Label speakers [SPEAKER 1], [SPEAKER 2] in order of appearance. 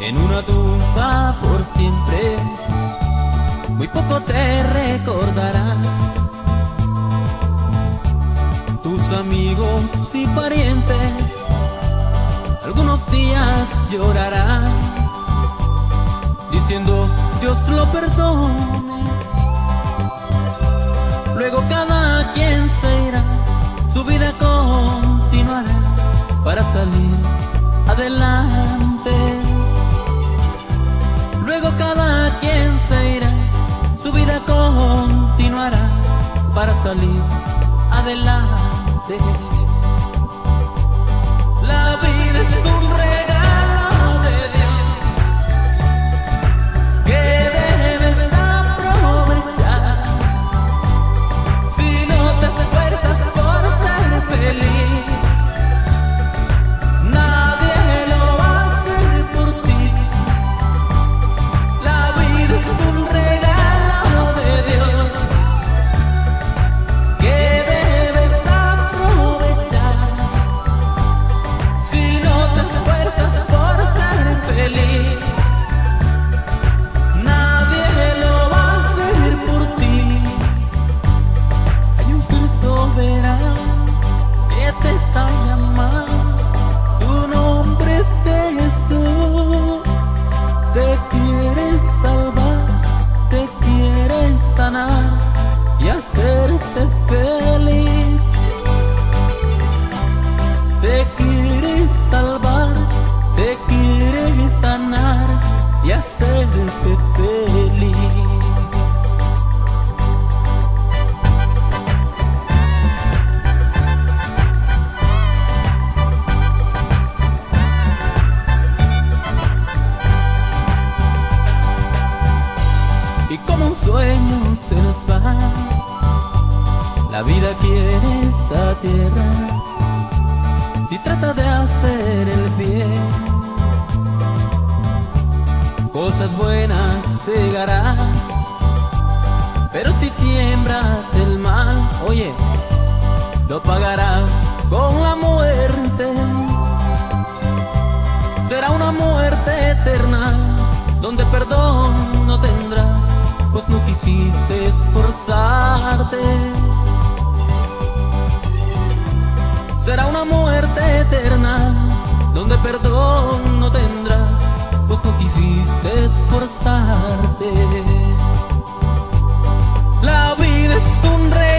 [SPEAKER 1] en una tumba por siempre. Muy poco te recordarán tus amigos y parientes, algunos días llorarán, diciendo Dios lo perdone. Luego cada quien se irá, su vida continuará para salir adelante. Luego cada quien se irá, su vida continuará para salir adelante. La vida es un regalo de Dios que debes aprovechar. Si no te esfuerzas por ser feliz, nadie lo va a hacer por ti. La vida es un regalo de Dios que debes aprovechar. Si no te esfuerzas por ser feliz, nadie lo va a hacer por ti. Hay un ser soberano que te está llamando, tu nombre es Jesús. Te quiere salvar, te quiere sanar y hacerte feliz. Te quiere salvar, te quiere sanar y hacerte feliz. Y como un sueño se nos va la vida aquí en esta tierra. Si trata de hacer el bien, cosas buenas segarás. Pero si siembras el mal, oye, lo pagarás con la muerte. Será una muerte eterna, donde perdón no tendrás, pues no quisiste esforzarte. Será una muerte eterna, donde perdón no tendrás, pues no quisiste esforzarte. La vida es un regalo